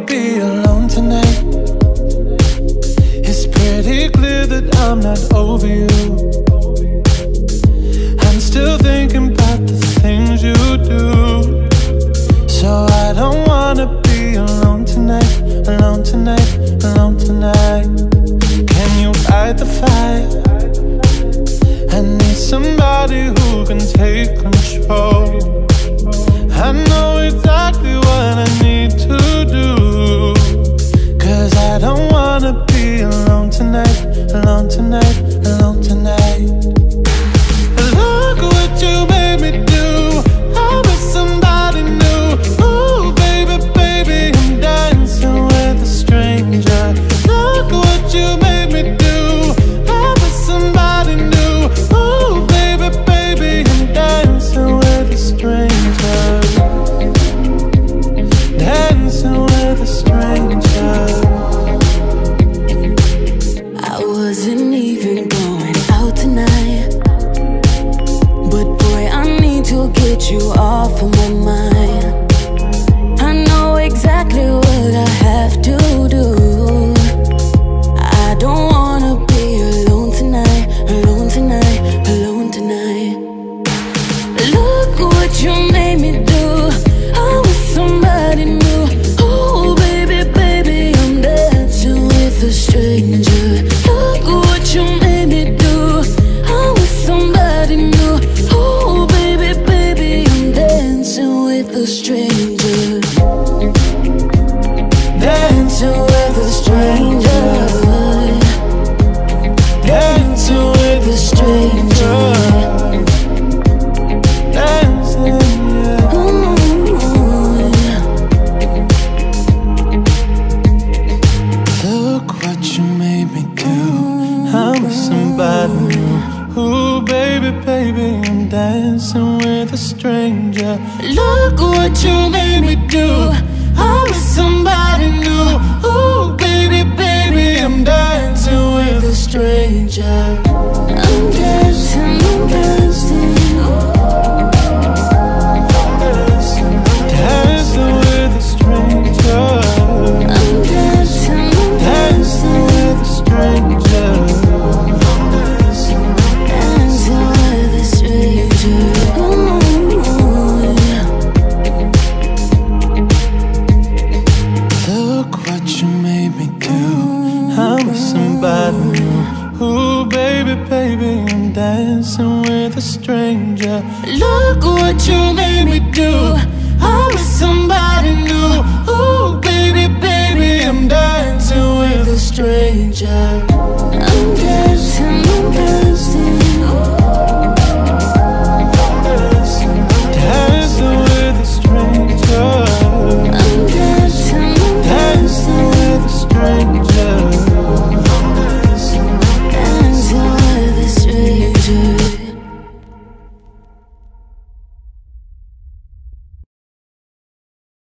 be alone tonight. It's pretty clear that I'm not over you. I'm still thinking about the things you do. So I don't wanna be alone tonight, alone tonight, alone tonight. Can you fight the fire? I need somebody who can take control. I know exactly what I need to do, 'cause I don't wanna be alone tonight, alone tonight, alone tonight. Look what you made me do. I'm with somebody new. Ooh, baby, baby, I'm dancing with a stranger. Look what you made me do. I'm with somebody new. Ooh, baby, baby, I'm dancing with a stranger. Dancing with a stranger. I wasn't even going out tonight, but boy, I need to get you off of my mind. I know exactly what I have to do. I don't wanna be alone tonight, alone tonight, alone tonight. Look what you made me do. I'm with somebody new. Oh baby, baby, I'm dancing with a stranger. Look what you made me do. I'm with somebody new. Oh baby, baby, I'm dancing with a stranger. Dancing with a stranger. Dancing with a stranger. Dancing, yeah. Look what you made me do. I'm with somebody new. Ooh, baby, baby, I'm dancing with a stranger. Look what you made me do. I'm with somebody new. Ooh, baby, baby, I'm dancing with a stranger. I'm dancing, I'm dancing. Dancing with a stranger. I'm dancing, I'm Dancing with a stranger. dancing with a stranger. Look what you made me do. I'm with somebody new. Ooh, baby, baby, I'm dancing with a stranger. Look what you made me do. I'm with somebody new.